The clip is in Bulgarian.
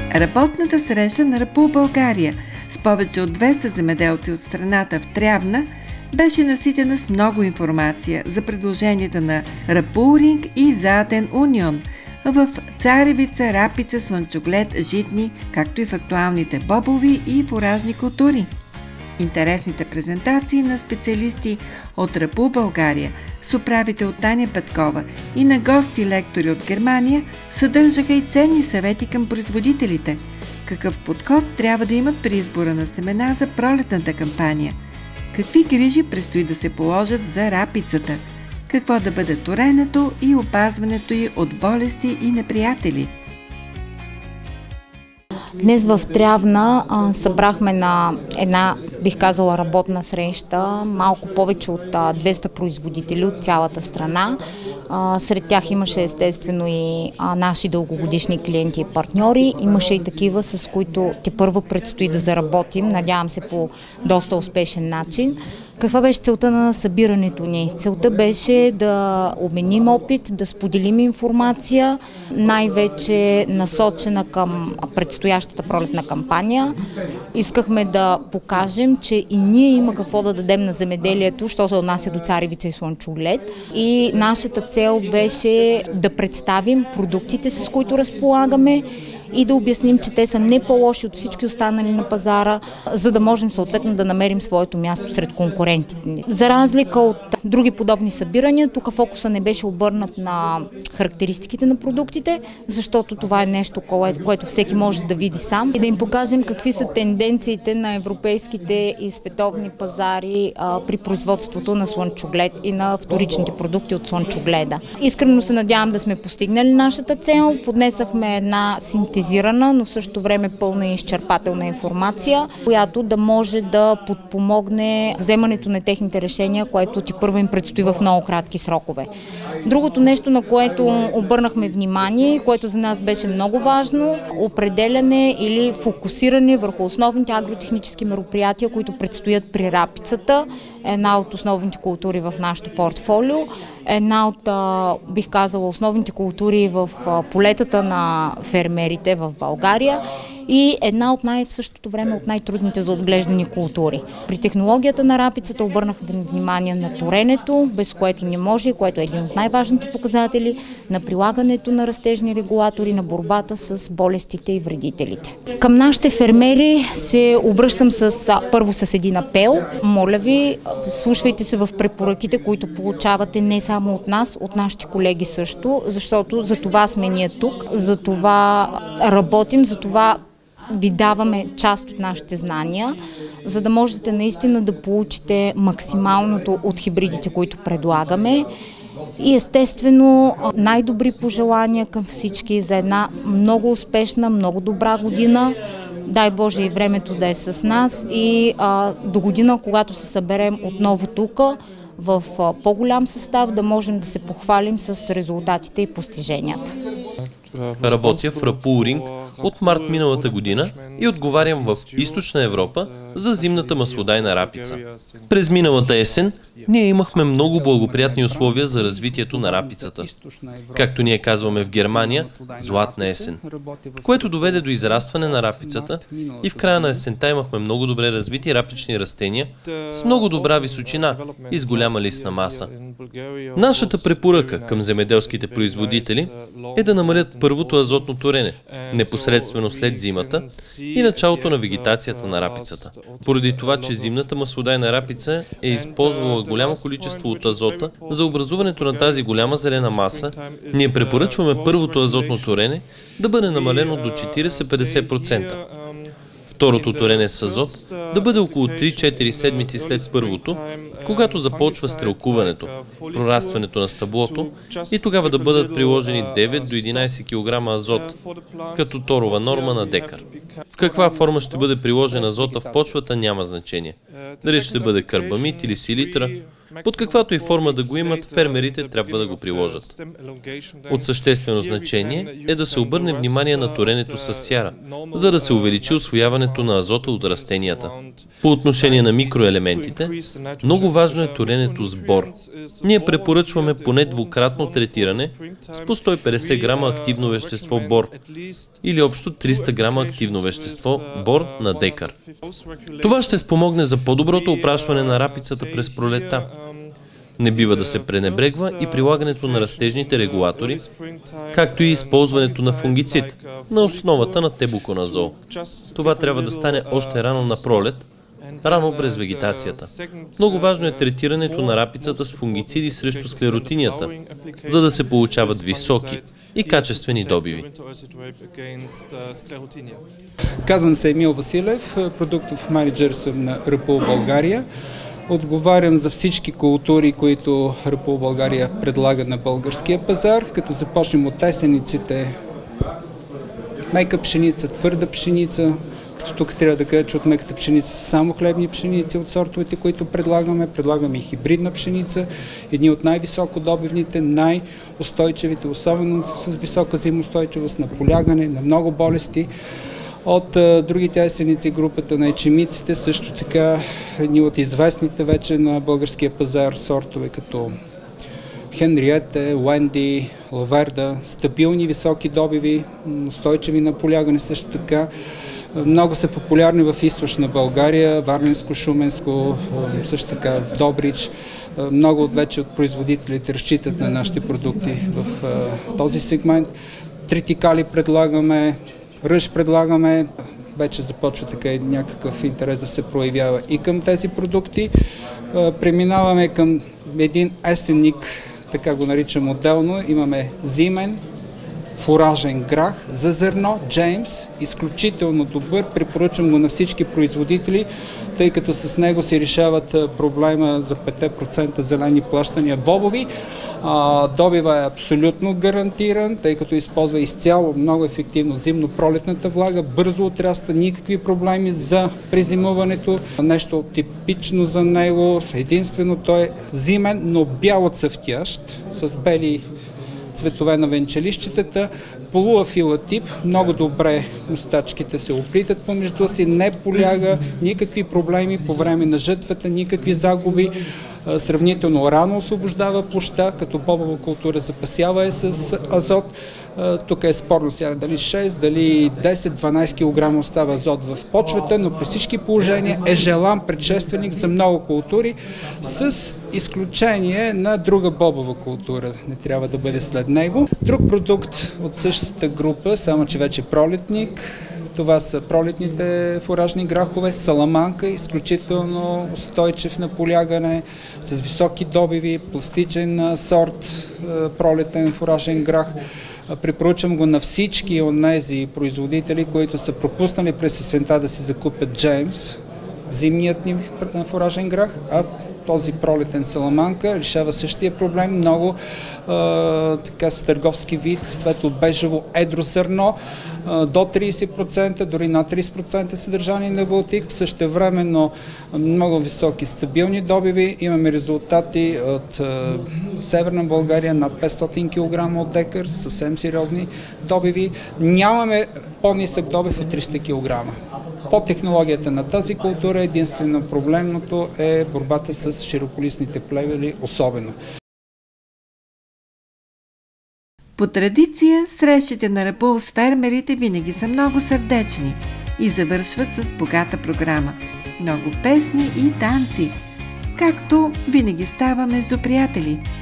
Работната среща на Рапул България с повече от 200 земеделци от страната в Трявна беше наситена с много информация за предложенията на Рапулринг и Заатен Унион в царевица, рапица, слънчоглед, житни, както и в актуалните бобови и фуражни култури. Интересните презентации на специалисти от Рапул България с управител Таня Петкова и на гости-лектори от Германия съдържаха и ценни съвети към производителите. Какъв подход трябва да имат при избора на семена за пролетната кампания? Какви грижи предстои да се положат за рапицата? Какво да бъде торенето и опазването й от болести и неприятели? Днес в Трявна събрахме на една, бих казала, работна среща малко повече от 200 производители от цялата страна. Сред тях имаше естествено и наши дългогодишни клиенти и партньори. Имаше и такива, с които тепърва предстои да заработим, надявам се по доста успешен начин. Каква беше целта на събирането ни? Целта беше да обменим опит, да споделим информация, най-вече насочена към предстоящата пролетна кампания. Искахме да покажем, че и ние има какво да дадем на земеделието, що се отнася до царевица и слънчоглед. И нашата цел беше да представим продуктите, с които разполагаме, и да обясним, че те са не по-лоши от всички останали на пазара, за да можем съответно да намерим своето място сред конкурентите. За разлика от други подобни събирания, тук фокуса не беше обърнат на характеристиките на продуктите, защото това е нещо, което всеки може да види сам, и да им покажем какви са тенденциите на европейските и световни пазари при производството на слънчоглед и на вторичните продукти от слънчогледа. Искрено се надявам да сме постигнали нашата цел. Поднесахме една синтезирана, но в същото време пълна и изчерпателна информация, която да може да подпомогне вземането на техните решения, което първо им предстои в много кратки срокове. Другото нещо, на което обърнахме внимание, което за нас беше много важно, определяне или фокусиране върху основните агротехнически мероприятия, които предстоят при рапицата, една от основните култури в нашото портфолио, една от, бих казала, основните култури в полетата на фермерите в България и една от в същото време от най-трудните за отглеждани култури. При технологията на рапицата обърнахме внимание на торенето, без което не може, което е един от най-важните показатели на прилагането на растежни регулатори, на борбата с болестите и вредителите. Към нашите фермери се обръщам първо с един апел. Моля ви, слушвайте се в препоръките, които получавате не само от нас, от нашите колеги също, защото за това сме ние тук, за това работим, за това ви даваме част от нашите знания, за да можете наистина да получите максималното от хибридите, които предлагаме. И естествено най-добри пожелания към всички за една много успешна, много добра година. Дай Боже и времето да е с нас и до година, когато се съберем отново тук, в по-голям състав, да можем да се похвалим с резултатите и постиженията. Работя в Рапулринг от март миналата година и отговарям в Източна Европа за зимната маслодайна рапица. През миналата есен ние имахме много благоприятни условия за развитието на рапицата. Както ние казваме в Германия, златна есен, което доведе до израстване на рапицата и в края на есента имахме много добре развити рапични растения с много добра височина и с голяма листна маса. Нашата препоръка към земеделските производители е да намалят първото азотно торене, непосредствено след зимата и началото на вегетацията на рапицата. Поради това, че зимната маслодайна рапица е използвала голямо количество от азота за образуването на тази голяма зелена маса, ние препоръчваме първото азотно торене да бъде намалено до 40-50%. Второто торене с азот да бъде около 3-4 седмици след първото, когато започва стрелкуването, прорастването на стъблото и тогава да бъдат приложени 9 до 11 кг азот, като торова норма на декар. В каква форма ще бъде приложен азота в почвата няма значение. Дали ще бъде карбамид или селитра, Под каквато и форма да го имат, фермерите трябва да го приложат. От съществено значение е да се обърне внимание на торенето с сяра, за да се увеличи усвояването на азота от растенията. По отношение на микроелементите, много важно е торенето с бор. Ние препоръчваме поне двукратно третиране с по 150 грама активно вещество бор или общо 300 грама активно вещество бор на декар. Това ще спомогне за по-доброто опрашване на рапицата през пролетта. Не бива да се пренебрегва и прилагането на растежните регулатори, както и използването на фунгицид на основата на тебуконазол. Това трябва да стане още рано на пролет, рано през вегетацията. Много важно е третирането на рапицата с фунгициди срещу склеротинията, за да се получават високи и качествени добиви. Казвам се Емил Василев, продуктов менеджер съм на Рапул България. Отговарям за всички култури, които Рапул България предлага на българския пазар, като започнем от есениците, мека пшеница, твърда пшеница, като тук трябва да кажа, че от меката пшеница са само хлебни пшеници от сортовете, които предлагаме. Предлагаме и хибридна пшеница, едни от най-високодобивните, най-устойчивите, особено с висока зимоустойчивост на полягане, на много болести. От другите есеници, групата на ечемиците, също така едни от известните вече на българския пазар сортове, като Хенриете, Уенди, Лаверда, стабилни високи добиви, устойчиви на полягане също така. Много са популярни в източна България, Варненско, Шуменско, също така в Добрич. Много вече от производителите разчитат на нашите продукти в този сегмент. Тритикали предлагаме, ръж предлагаме, вече започва така и някакъв интерес да се проявява и към тези продукти. Преминаваме към един есенник, така го наричам отделно, имаме зимен, фуражен грах за зърно, Джеймс, изключително добър, препоръчвам го на всички производители, тъй като с него се решават проблема за 5% зелени плащания бобови. Добива е абсолютно гарантиран, тъй като използва изцяло много ефективно зимно-пролетната влага, бързо отряства, никакви проблеми за презимуването. Нещо типично за него, единствено той е зимен, но бяло цъфтящ, с бели цветове на венчелищетата, полуафилатип, много добре мустачките се оплитат помежду си, не поляга, никакви проблеми по време на жътвата, никакви загуби, сравнително рано освобождава площа, като бобова култура запасява е с азот. Тук е спорно сега дали 6, дали 10-12 кг остава азот в почвата, но при всички положения е желан предшественик за много култури, с изключение на друга бобова култура. Не трябва да бъде след него. Друг продукт от същата група, само че вече пролетник. Това са пролетните фуражни грахове, саламанка, изключително устойчив на полягане, с високи добиви, пластичен сорт, пролетен фуражен грах. Препоръчвам го на всички от тези производители, които са пропуснали през есента да си закупят Джеймс, зимният ни фуражен грах, а този пролетен саламанка решава същия проблем, много така с търговски вид, светло-бежево едро зърно, до 30%, дори над 30% съдържание на балтик, същевременно много високи стабилни добиви. Имаме резултати от Северна България, над 500 кг от декар, съвсем сериозни добиви. Нямаме по-нисък добив от 300 кг. По технологията на тази култура единствено проблемното е борбата с широколистните плевели особено. По традиция, срещите на Рапул с фермерите винаги са много сърдечни и завършват с богата програма. Много песни и танци, както винаги става между приятели.